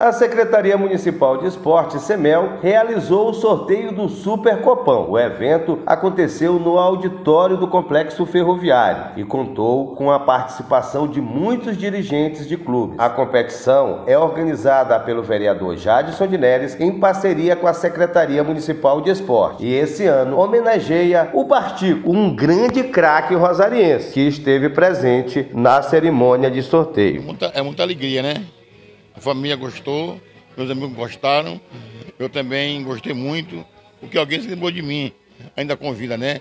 A Secretaria Municipal de Esporte, SEMEL, realizou o sorteio do Super Copão. O evento aconteceu no auditório do Complexo Ferroviário e contou com a participação de muitos dirigentes de clubes. A competição é organizada pelo vereador Jadson de Neres em parceria com a Secretaria Municipal de Esporte. E esse ano homenageia o Bartico, um grande craque rosariense que esteve presente na cerimônia de sorteio. É muita alegria, né? A família gostou, meus amigos gostaram, eu também gostei muito, porque alguém se lembrou de mim, ainda com vida, né?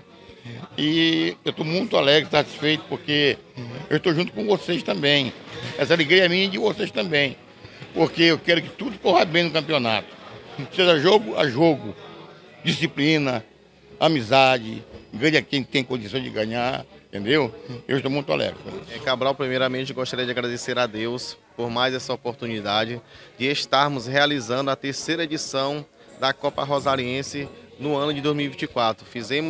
E eu estou muito alegre, satisfeito, porque eu estou junto com vocês também. Essa alegria é minha e de vocês também, porque eu quero que tudo corra bem no campeonato. Seja jogo a jogo, disciplina, amizade, ganha quem tem condição de ganhar, entendeu? Eu estou muito alegre com isso. Cabral, primeiramente, gostaria de agradecer a Deus por mais essa oportunidade de estarmos realizando a terceira edição da Copa Rosariense no ano de 2024.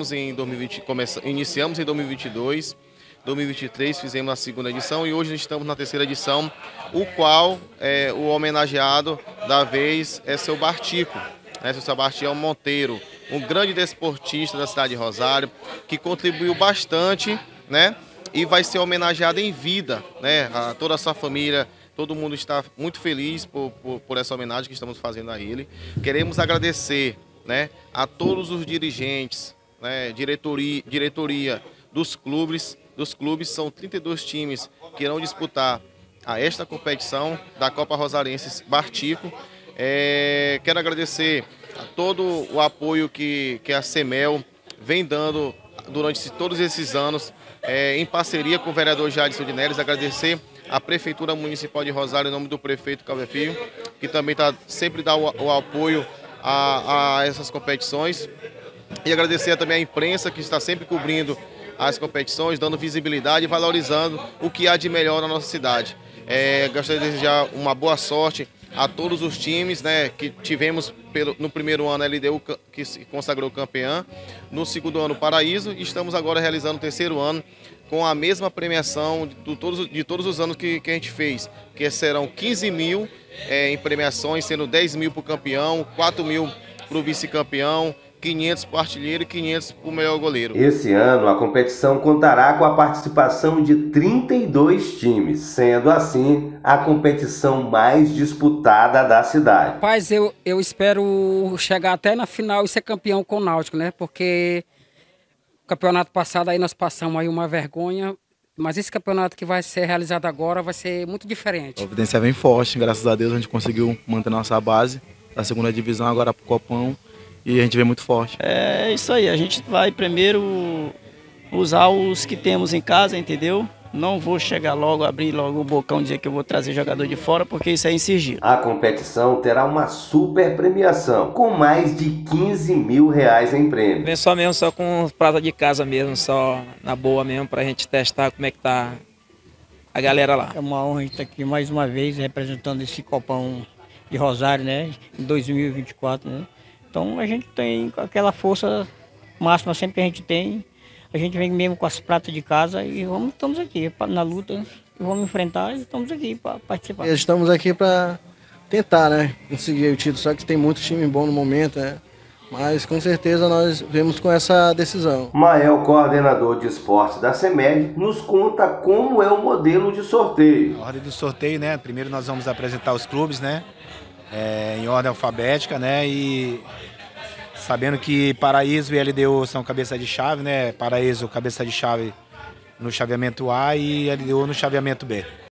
Iniciamos em 2022, 2023 fizemos a segunda edição e hoje estamos na terceira edição, o qual o homenageado da vez é seu Bartico, seu Sebastião Monteiro, um grande desportista da cidade de Rosário, que contribuiu bastante, né? E vai ser homenageado em vida, né? A toda a sua família, todo mundo está muito feliz por essa homenagem que estamos fazendo a ele. Queremos agradecer, né, a todos os dirigentes, né, diretoria dos clubes. São 32 times que irão disputar esta competição da Copa Rosariense Bartico. Quero agradecer a todo o apoio que a SEMEL vem dando durante todos esses anos, em parceria com o vereador Jadson de Neres. Agradecer a Prefeitura Municipal de Rosário, em nome do prefeito Calvé Filho, que também sempre dá o apoio a essas competições. E agradecer também a imprensa, que está sempre cobrindo as competições, dando visibilidade e valorizando o que há de melhor na nossa cidade. Gostaria de desejar uma boa sorte a todos os times, né, que tivemos no primeiro ano a LDU, que se consagrou campeã, no segundo ano Paraíso, e estamos agora realizando o terceiro ano com a mesma premiação de todos os anos que a gente fez, que serão 15 mil em premiações, sendo 10 mil para o campeão, 4 mil para o vice-campeão, 500 para o artilheiro e 500 para o melhor goleiro. Esse ano a competição contará com a participação de 32 times, sendo assim a competição mais disputada da cidade. Rapaz, eu espero chegar até na final e ser campeão com o Náutico, né? Porque o campeonato passado aí nós passamos aí uma vergonha, mas esse campeonato que vai ser realizado agora vai ser muito diferente. A Providência vem forte, graças a Deus a gente conseguiu manter nossa base da segunda divisão agora para o Copão. E a gente vem muito forte. É isso aí, a gente vai primeiro usar os que temos em casa, entendeu? Não vou chegar logo, abrir logo o bocão e dizer que eu vou trazer jogador de fora, porque isso é em sigilo. A competição terá uma super premiação, com mais de 15 mil reais em prêmio. Vem só com prata de casa mesmo, só na boa mesmo, pra gente testar como é que tá a galera lá. É uma honra estar aqui mais uma vez representando esse Copão de Rosário, né? Em 2024, né? Então a gente tem aquela força máxima sempre que a gente tem. A gente vem mesmo com as pratas de casa e estamos aqui na luta, vamos enfrentar e estamos aqui para participar. Estamos aqui para tentar, né, conseguir o título, só que tem muito time bom no momento, né? Mas com certeza nós vemos com essa decisão. Mael, coordenador de esportes da CEMED, nos conta como é o modelo de sorteio. A ordem do sorteio, né? Primeiro nós vamos apresentar os clubes, né? Em ordem alfabética, né? E sabendo que Paraíso e LDU são cabeça de chave, né? Paraíso cabeça de chave no chaveamento A e LDU no chaveamento B.